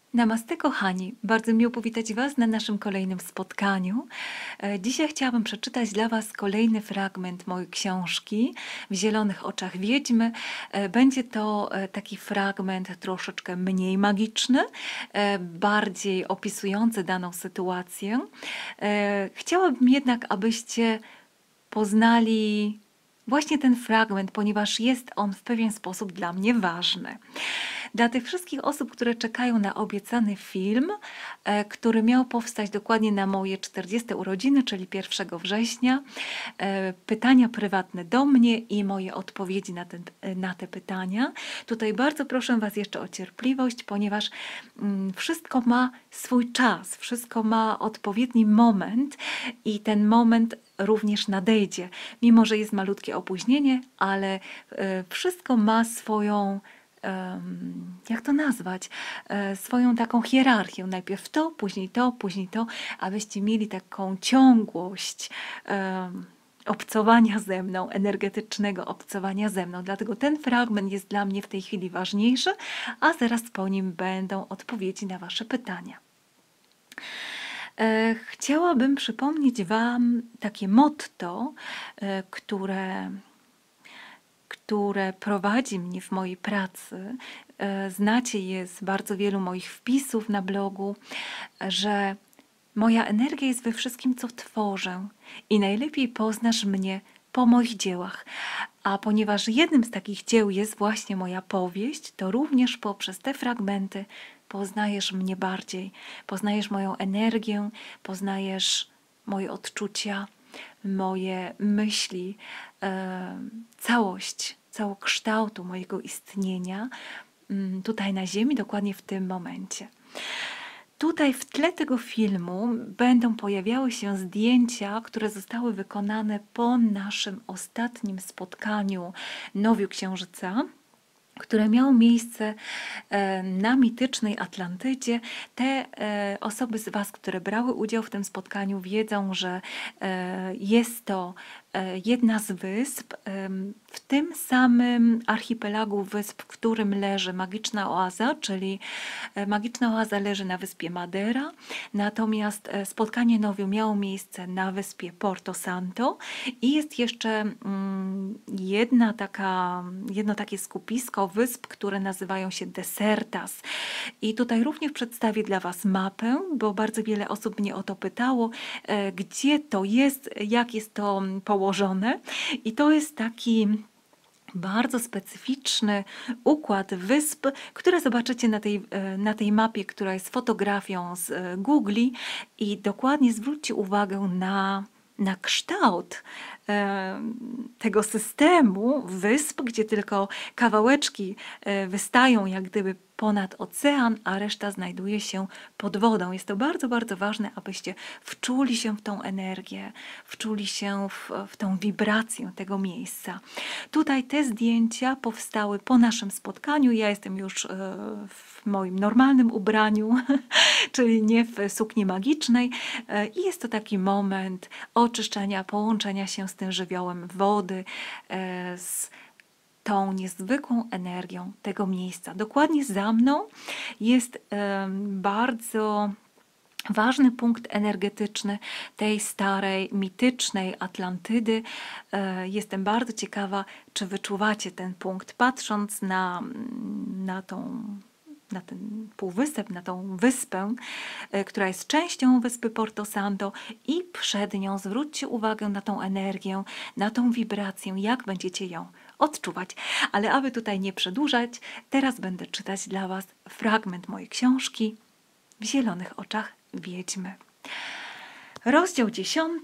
Namaste, kochani. Bardzo miło powitać Was na naszym kolejnym spotkaniu. Dzisiaj chciałabym przeczytać dla Was kolejny fragment mojej książki W zielonych oczach wiedźmy. Będzie to taki fragment troszeczkę mniej magiczny, bardziej opisujący daną sytuację. Chciałabym jednak, abyście poznali właśnie ten fragment, ponieważ jest on w pewien sposób dla mnie ważny. Dla tych wszystkich osób, które czekają na obiecany film, który miał powstać dokładnie na moje 40 urodziny, czyli 1 września, pytania prywatne do mnie i moje odpowiedzi na te pytania. Tutaj bardzo proszę Was jeszcze o cierpliwość, ponieważ wszystko ma swój czas, wszystko ma odpowiedni moment i ten moment również nadejdzie. Mimo że jest malutkie opóźnienie, ale wszystko ma swoją, jak to nazwać, swoją taką hierarchię. Najpierw to, później to, abyście mieli taką ciągłość obcowania ze mną, energetycznego obcowania ze mną. Dlatego ten fragment jest dla mnie w tej chwili ważniejszy, a zaraz po nim będą odpowiedzi na Wasze pytania. Chciałabym przypomnieć Wam takie motto, które prowadzi mnie w mojej pracy. Znacie je z bardzo wielu moich wpisów na blogu, że moja energia jest we wszystkim, co tworzę i najlepiej poznasz mnie po moich dziełach. A ponieważ jednym z takich dzieł jest właśnie moja powieść, to również poprzez te fragmenty poznajesz mnie bardziej, poznajesz moją energię, poznajesz moje odczucia, moje myśli, całość całokształtu mojego istnienia tutaj na Ziemi, dokładnie w tym momencie. Tutaj w tle tego filmu będą pojawiały się zdjęcia, które zostały wykonane po naszym ostatnim spotkaniu Nowiu Księżyca, które miało miejsce na mitycznej Atlantydzie. Te osoby z Was, które brały udział w tym spotkaniu, wiedzą, że jest to jedna z wysp w tym samym archipelagu wysp, w którym leży magiczna oaza, czyli magiczna oaza leży na wyspie Madeira, natomiast spotkanie Nowiu miało miejsce na wyspie Porto Santo i jest jeszcze jedno takie skupisko wysp, które nazywają się Desertas. I tutaj również przedstawię dla Was mapę, bo bardzo wiele osób mnie o to pytało, gdzie to jest, jak jest to położone. I to jest taki bardzo specyficzny układ wysp, które zobaczycie na tej mapie, która jest fotografią z Google, i dokładnie zwróćcie uwagę na kształt tego systemu wysp, gdzie tylko kawałeczki wystają jak gdyby ponad ocean, a reszta znajduje się pod wodą. Jest to bardzo, bardzo ważne, abyście wczuli się w tą energię, wczuli się w tą wibrację tego miejsca. Tutaj te zdjęcia powstały po naszym spotkaniu. Ja jestem już w moim normalnym ubraniu, czyli nie w sukni magicznej. I jest to taki moment oczyszczenia, połączenia się z tym żywiołem wody, z tą niezwykłą energią tego miejsca. Dokładnie za mną jest bardzo ważny punkt energetyczny tej starej, mitycznej Atlantydy. Jestem bardzo ciekawa, czy wyczuwacie ten punkt, patrząc na ten półwysep, na tą wyspę, która jest częścią wyspy Porto Santo, i przed nią zwróćcie uwagę na tą energię, na tą wibrację, jak będziecie ją odczuwać. Ale aby tutaj nie przedłużać, teraz będę czytać dla Was fragment mojej książki W zielonych oczach wiedźmy. Rozdział 10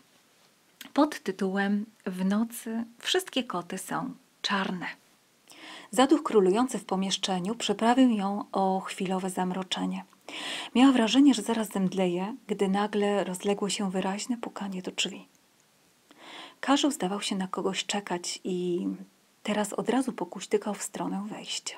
pod tytułem W nocy wszystkie koty są czarne. Zaduch królujący w pomieszczeniu przyprawił ją o chwilowe zamroczenie. Miała wrażenie, że zaraz zemdleje, gdy nagle rozległo się wyraźne pukanie do drzwi. Karzeł zdawał się na kogoś czekać i teraz od razu pokuśtykał w stronę wejścia.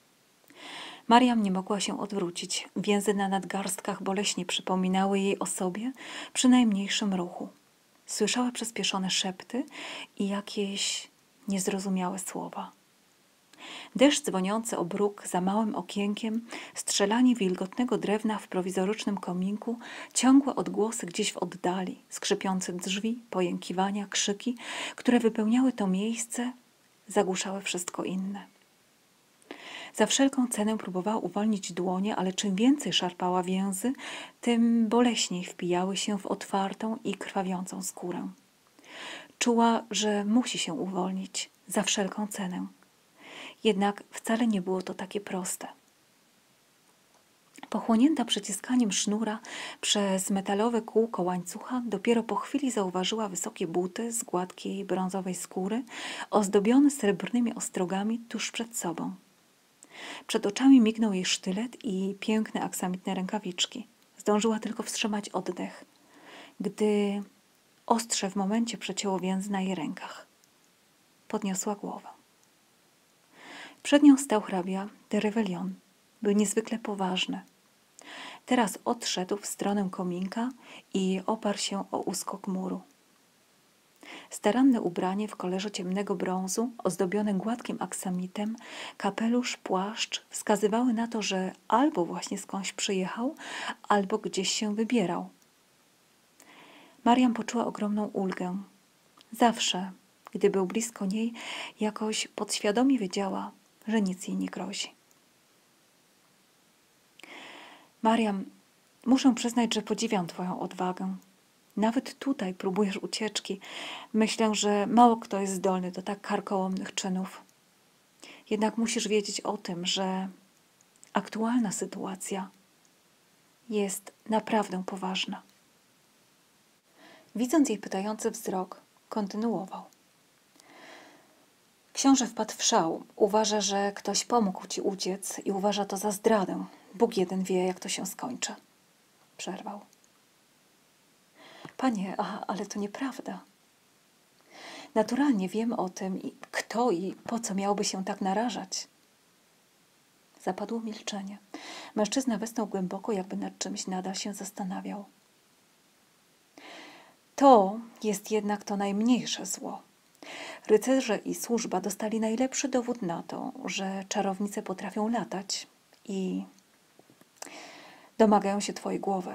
Mariam nie mogła się odwrócić. Więzy na nadgarstkach boleśnie przypominały jej o sobie przy najmniejszym ruchu. Słyszała przyspieszone szepty i jakieś niezrozumiałe słowa. Deszcz dzwoniący o bruk za małym okienkiem, strzelanie wilgotnego drewna w prowizorycznym kominku, ciągłe odgłosy gdzieś w oddali, skrzypiące drzwi, pojękiwania, krzyki, które wypełniały to miejsce, zagłuszały wszystko inne. Za wszelką cenę próbowała uwolnić dłonie, ale czym więcej szarpała więzy, tym boleśniej wpijały się w otwartą i krwawiącą skórę. Czuła, że musi się uwolnić, za wszelką cenę. Jednak wcale nie było to takie proste. Pochłonięta przyciskaniem sznura przez metalowe kółko łańcucha, dopiero po chwili zauważyła wysokie buty z gładkiej brązowej skóry, ozdobione srebrnymi ostrogami tuż przed sobą. Przed oczami mignął jej sztylet i piękne aksamitne rękawiczki. Zdążyła tylko wstrzymać oddech, gdy ostrze w momencie przecięło więzy na jej rękach. Podniosła głowę. Przed nią stał hrabia de Revelion. Był niezwykle poważny. Teraz odszedł w stronę kominka i oparł się o uskok muru. Staranne ubranie w kolorze ciemnego brązu, ozdobione gładkim aksamitem, kapelusz, płaszcz wskazywały na to, że albo właśnie skądś przyjechał, albo gdzieś się wybierał. Mariam poczuła ogromną ulgę. Zawsze, gdy był blisko niej, jakoś podświadomie wiedziała, że nic jej nie grozi. Mariam, muszę przyznać, że podziwiam twoją odwagę. Nawet tutaj próbujesz ucieczki. Myślę, że mało kto jest zdolny do tak karkołomnych czynów. Jednak musisz wiedzieć o tym, że aktualna sytuacja jest naprawdę poważna. Widząc jej pytający wzrok, kontynuował. Książę wpadł w szał. Uważa, że ktoś pomógł ci uciec i uważa to za zdradę. Bóg jeden wie, jak to się skończy. Przerwał. Panie, ale to nieprawda. Naturalnie wiem o tym, kto i po co miałby się tak narażać. Zapadło milczenie. Mężczyzna westchnął głęboko, jakby nad czymś nadal się zastanawiał. To jest jednak to najmniejsze zło. Rycerze i służba dostali najlepszy dowód na to, że czarownice potrafią latać i domagają się twojej głowy.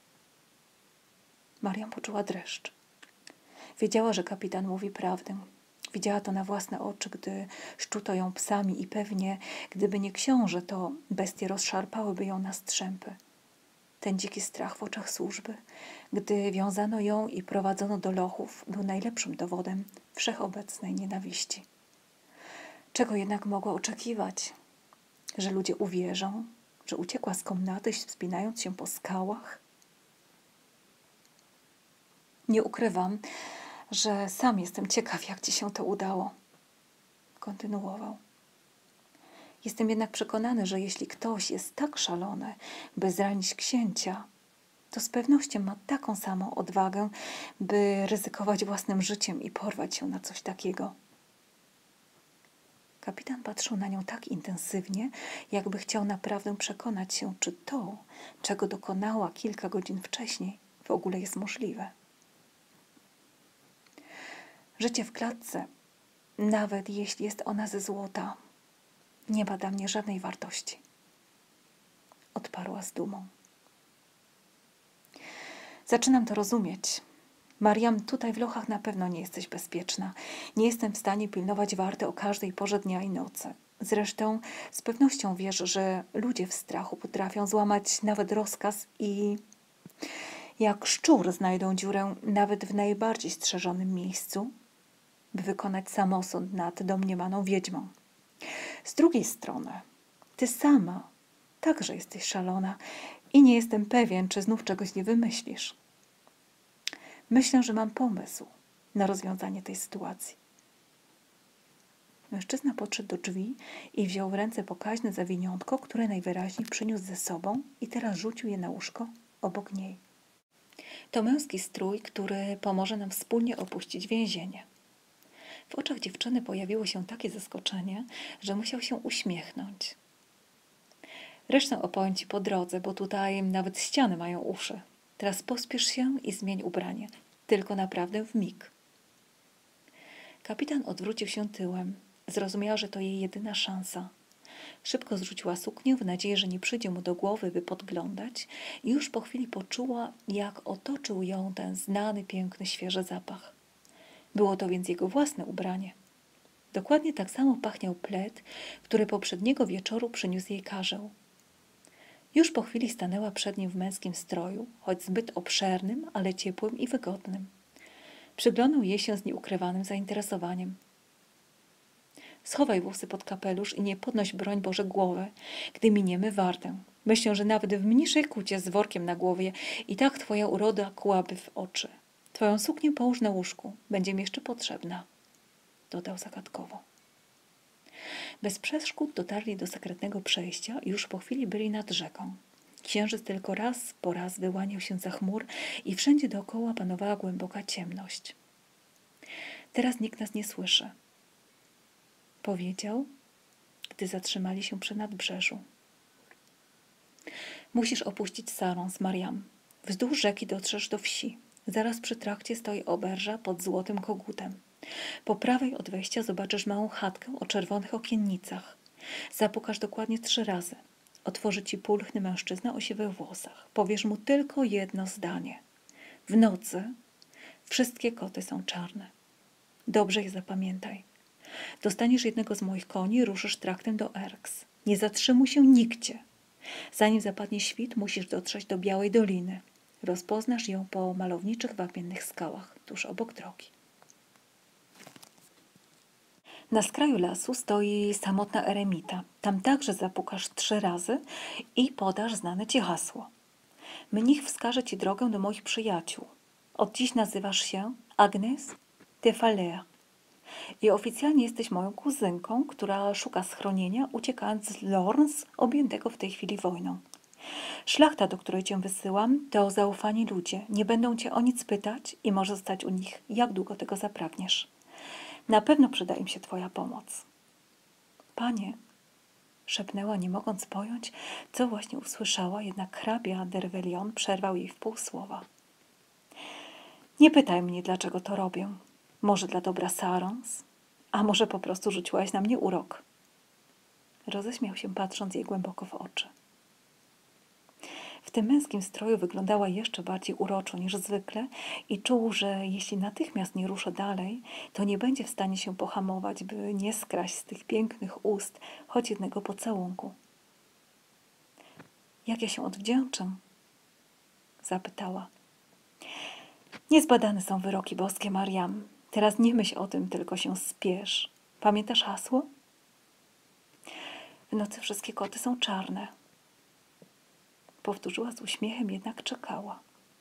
Mariam poczuła dreszcz. Wiedziała, że kapitan mówi prawdę. Widziała to na własne oczy, gdy szczuto ją psami i pewnie, gdyby nie książę, to bestie rozszarpałyby ją na strzępy. Ten dziki strach w oczach służby, gdy wiązano ją i prowadzono do lochów, był najlepszym dowodem wszechobecnej nienawiści. Czego jednak mogła oczekiwać? Że ludzie uwierzą, że uciekła z komnaty, wspinając się po skałach? Nie ukrywam, że sam jestem ciekaw, jak ci się to udało. Kontynuował. Jestem jednak przekonany, że jeśli ktoś jest tak szalony, by zranić księcia, to z pewnością ma taką samą odwagę, by ryzykować własnym życiem i porwać się na coś takiego. Kapitan patrzył na nią tak intensywnie, jakby chciał naprawdę przekonać się, czy to, czego dokonała kilka godzin wcześniej, w ogóle jest możliwe. Życie w klatce, nawet jeśli jest ona ze złota, nie ma dla mnie żadnej wartości. Odparła z dumą. Zaczynam to rozumieć. Mariam, tutaj w lochach na pewno nie jesteś bezpieczna. Nie jestem w stanie pilnować warty o każdej porze dnia i nocy. Zresztą z pewnością wiesz, że ludzie w strachu potrafią złamać nawet rozkaz i jak szczur znajdą dziurę nawet w najbardziej strzeżonym miejscu, by wykonać samosąd nad domniemaną wiedźmą. Z drugiej strony, ty sama także jesteś szalona i nie jestem pewien, czy znów czegoś nie wymyślisz. Myślę, że mam pomysł na rozwiązanie tej sytuacji. Mężczyzna podszedł do drzwi i wziął w ręce pokaźne zawiniątko, które najwyraźniej przyniósł ze sobą i teraz rzucił je na łóżko obok niej. To męski strój, który pomoże nam wspólnie opuścić więzienie. W oczach dziewczyny pojawiło się takie zaskoczenie, że musiał się uśmiechnąć. Resztę opowiem ci po drodze, bo tutaj nawet ściany mają uszy. Teraz pospiesz się i zmień ubranie. Tylko naprawdę w mig. Kapitan odwrócił się tyłem Zrozumiała, że to jej jedyna szansa. Szybko zrzuciła suknię w nadziei, że nie przyjdzie mu do głowy, by podglądać, i już po chwili poczuła, jak otoczył ją ten znany, piękny, świeży zapach. Było to więc jego własne ubranie. Dokładnie tak samo pachniał plet, który poprzedniego wieczoru przyniósł jej Karzeł. Już po chwili stanęła przed nim w męskim stroju, choć zbyt obszernym, ale ciepłym i wygodnym. Przyglądał jej się z nieukrywanym zainteresowaniem. Schowaj włosy pod kapelusz i nie podnoś, broń Boże, głowy, gdy miniemy wartę. Myślę, że nawet w mniejszej kucie z workiem na głowie i tak twoja uroda kłaby w oczy. Twoją suknię połóż na łóżku, będzie mi jeszcze potrzebna, dodał zagadkowo. Bez przeszkód dotarli do sekretnego przejścia i już po chwili byli nad rzeką. Księżyc tylko raz po raz wyłaniał się za chmur i wszędzie dookoła panowała głęboka ciemność. Teraz nikt nas nie słyszy, powiedział, gdy zatrzymali się przy nadbrzeżu. Musisz opuścić Sarons, Mariam. Wzdłuż rzeki dotrzesz do wsi. Zaraz przy trakcie stoi oberża pod złotym kogutem. Po prawej od wejścia zobaczysz małą chatkę o czerwonych okiennicach. Zapukasz dokładnie 3 razy. Otworzy ci pulchny mężczyzna o siwych włosach. Powiesz mu tylko jedno zdanie. W nocy wszystkie koty są czarne. Dobrze je zapamiętaj. Dostaniesz jednego z moich koni i ruszysz traktem do Erks. Nie zatrzymuj się nigdzie. Zanim zapadnie świt, musisz dotrzeć do Białej Doliny. Rozpoznasz ją po malowniczych wapiennych skałach, tuż obok drogi. Na skraju lasu stoi samotna eremita. Tam także zapukasz 3 razy i podasz znane ci hasło. Mnich wskaże ci drogę do moich przyjaciół. Od dziś nazywasz się Agnes de Falers i oficjalnie jesteś moją kuzynką, która szuka schronienia, uciekając z Lorns, objętego w tej chwili wojną. Szlachta, do której cię wysyłam, to zaufani ludzie. Nie będą cię o nic pytać i możesz stać u nich, jak długo tego zapragniesz. Na pewno przyda im się twoja pomoc. Panie, szepnęła, nie mogąc pojąć, co właśnie usłyszała, jednak hrabia Dervelion przerwał jej w półsłowa. Nie pytaj mnie, dlaczego to robię. Może dla dobra Sarons, a może po prostu rzuciłaś na mnie urok. Roześmiał się, patrząc jej głęboko w oczy. W tym męskim stroju wyglądała jeszcze bardziej uroczo niż zwykle i czuł, że jeśli natychmiast nie ruszy dalej, to nie będzie w stanie się pohamować, by nie skraść z tych pięknych ust choć jednego pocałunku. Jak ja się odwdzięczę? Zapytała. Niezbadane są wyroki boskie, Mariam. Teraz nie myśl o tym, tylko się spiesz. Pamiętasz hasło? W nocy wszystkie koty są czarne. Powtórzyła z uśmiechem, jednak czekała.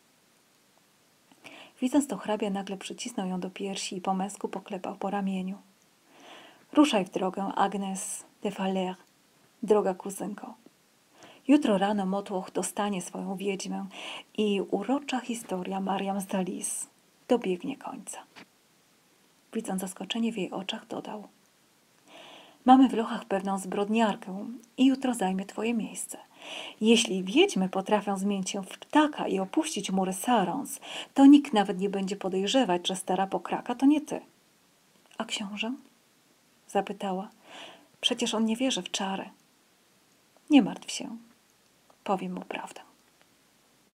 Widząc to, hrabia nagle przycisnął ją do piersi i po męsku poklepał po ramieniu. Ruszaj w drogę, Agnes de Falers, droga kuzynko. Jutro rano Motłoch dostanie swoją wiedźmę i urocza historia Mariam z Dalis dobiegnie końca. Widząc zaskoczenie w jej oczach, dodał. Mamy w Lochach pewną zbrodniarkę i jutro zajmie twoje miejsce. Jeśli wiedźmy potrafią zmienić się w ptaka i opuścić mury Sarons, to nikt nawet nie będzie podejrzewać, że stara pokraka to nie ty. A książę? Zapytała. Przecież on nie wierzy w czary. Nie martw się. Powiem mu prawdę.